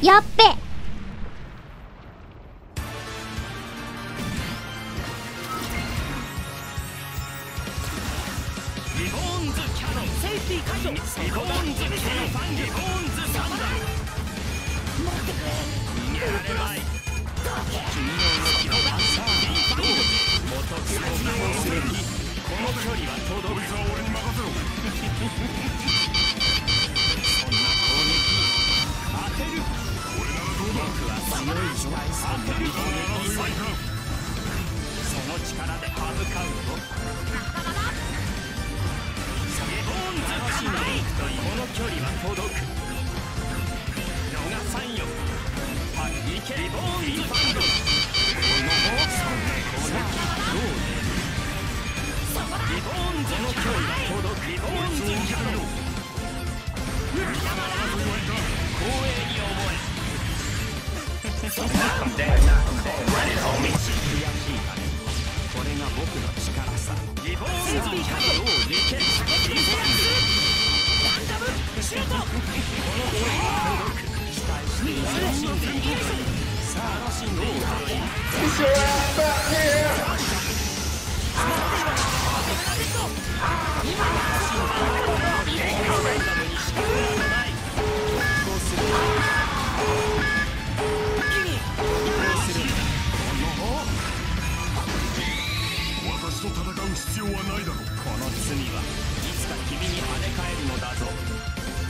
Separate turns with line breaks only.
やっべ。
リボーンズキャノンセーフティー解除。リボーンズキャノンリボーンズサンダー。待ってくれ。逃げられない。君の動きをさあどうぞ。元気を見本するにこの距離は届く。こいつは俺に任せろ。そんな攻撃当てる。これならどうだ。僕は強い当てる攻撃にその力で歯向かうと。リボーンズ楽しんでいくというこの距離は届く。逃さんよ。パンいけリボーンズファンド。この攻撃どうね。リボーンズの距離は届く。リボーンズキャノン光栄に思え。悔しいかね。これが僕の力さ。リボーンズキャノンどういけ。リボーンズランダムシュート。この距離は届く。期待している。さあ楽しんでいくといい。
私と戦う必要はないだろう。
この罪はいつか君に跳ね返るのだぞ。